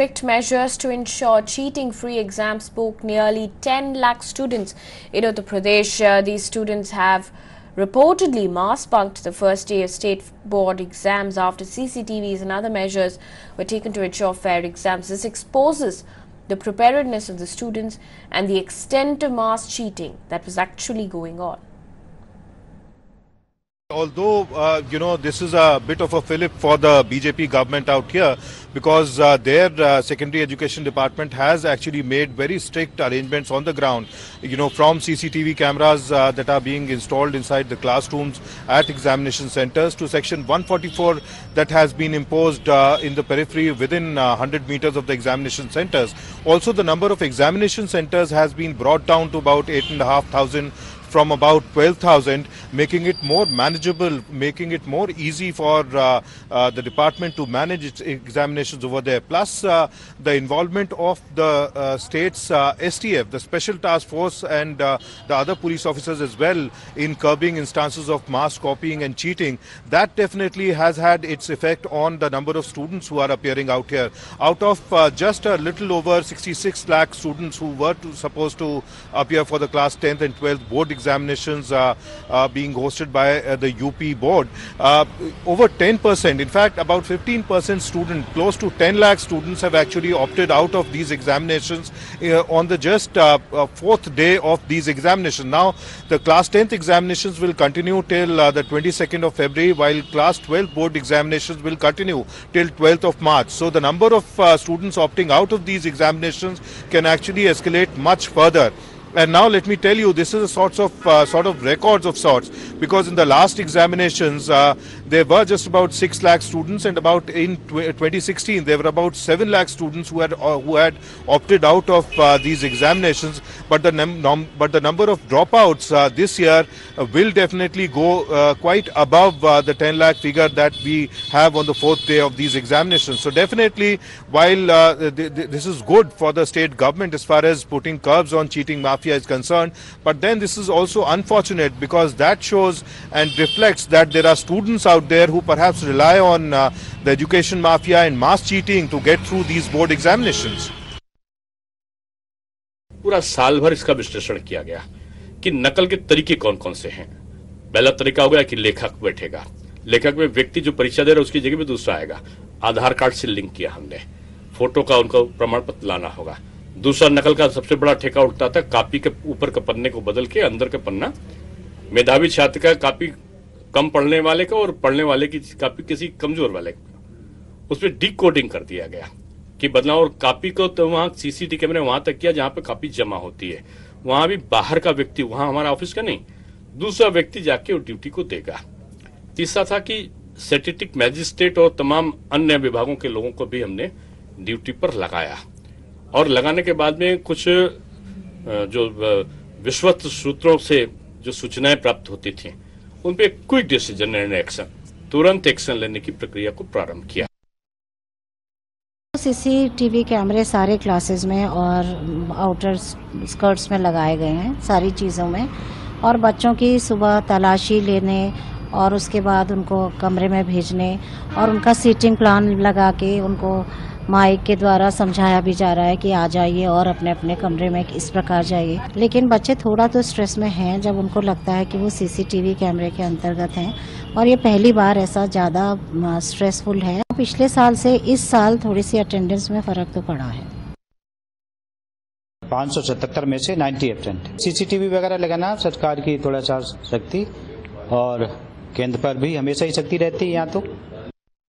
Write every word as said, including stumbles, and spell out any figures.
strict measures to ensure cheating-free exams spoke nearly ten lakh students in Uttar Pradesh. Uh, these students have reportedly mass bunked the first day of state board exams after C C T Vs and other measures were taken to ensure fair exams. This exposes the preparedness of the students and the extent of mass cheating that was actually going on. Although, uh, you know, this is a bit of a fillip for the B J P government out here, because uh, their uh, secondary education department has actually made very strict arrangements on the ground, you know, from C C T V cameras uh, that are being installed inside the classrooms at examination centers to section one forty-four that has been imposed uh, in the periphery within uh, one hundred meters of the examination centers. Also, the number of examination centers has been brought down to about eight and a half thousand from about twelve thousand, making it more manageable, making it more easy for uh, uh, the department to manage its examinations over there. Plus, uh, the involvement of the uh, state's uh, S T F, the Special Task Force, and uh, the other police officers as well in curbing instances of mass copying and cheating, that definitely has had its effect on the number of students who are appearing out here. Out of uh, just a little over sixty-six lakh students who were to, supposed to appear for the class tenth and twelfth board examinations, examinations uh, uh, being hosted by uh, the U P board, uh, over ten percent, in fact about fifteen percent student, close to ten lakh students have actually opted out of these examinations uh, on the just uh, uh, fourth day of these examinations. Now the class tenth examinations will continue till uh, the twenty-second of February, while class twelve board examinations will continue till twelfth of March. So the number of uh, students opting out of these examinations can actually escalate much further. And now let me tell you, this is a sort of uh, sort of records of sorts, because in the last examinations uh, there were just about six lakh students, and about in twenty sixteen there were about seven lakh students who had uh, who had opted out of uh, these examinations. But the num num but the number of dropouts uh, this year uh, will definitely go uh, quite above uh, the ten lakh figure that we have on the fourth day of these examinations. So definitely, while uh, th th this is good for the state government as far as putting curbs on cheating mafia is concerned, but then this is also unfortunate, because that shows and reflects that there are students out there who perhaps rely on uh, the education mafia and mass cheating to get through these board examinations. पूरा साल भर इसका विश्लेषण किया गया कि नकल के तरीके कौन कौन से हैं। पहला तरीका हो गया कि लेखक बैठेगा, लेखक में व्यक्ति जो परीक्षा दे रहा है उसकी जगह पे दूसरा आएगा, आधार कार्ड से लिंक किया हमने, फोटो का उनको प्रमाण पत्र लाना होगा। दूसरा नकल का सबसे बड़ा ठेका उठता था कॉपी के ऊपर के पन्ने को बदल के अंदर का पन्ना मेधावी छात्र का कॉपी कम पढ़ने वाले का और पढ़ने वाले की कॉपी किसी कमजोर वाले का, उसमें डी कोडिंग कर दिया गया कि बदलाव। और कॉपी को तो वहां सीसीटीवी कैमरे वहां तक किया जहां पे कॉपी जमा होती है, वहां भी बाहर का व्यक्ति, वहां हमारा ऑफिस का नहीं, दूसरा व्यक्ति जाके ड्यूटी को देगा। तीसरा था कि स्टैटिस्टिक मैजिस्ट्रेट और तमाम अन्य विभागों के लोगों को भी हमने ड्यूटी पर लगाया, और लगाने के बाद में कुछ जो विश्वस्त सूत्रों से जो सूचनाएं प्राप्त होती थी उन पे क्विक डिसीजन एंड एक्शन, तुरंत एक्शन लेने की प्रक्रिया को प्रारंभ किया। सीसीटीवी कैमरे सारे क्लासेस में और आउटर स्कर्ट्स में लगाए गए हैं, सारी चीज़ों में, और बच्चों की सुबह तलाशी लेने और उसके बाद उनको कमरे में भेजने और उनका सीटिंग प्लान लगा के उनको माइक के द्वारा समझाया भी जा रहा है कि आ जाइए और अपने अपने कमरे में इस प्रकार जाइए। लेकिन बच्चे थोड़ा तो स्ट्रेस में हैं जब उनको लगता है कि वो सीसीटीवी कैमरे के अंतर्गत हैं, और ये पहली बार ऐसा ज़्यादा स्ट्रेसफुल है। पिछले साल से इस साल थोड़ी सी अटेंडेंस में फ़र्क तो पड़ा है। पाँच सौ सतहत्तर में से नाइन्टी परसेंट सीसीटीवी वगैरह लगाना सरकार की थोड़ा सा शक्ति, और केंद्र पर भी हमेशा ही शक्ति रहती है यहाँ तो।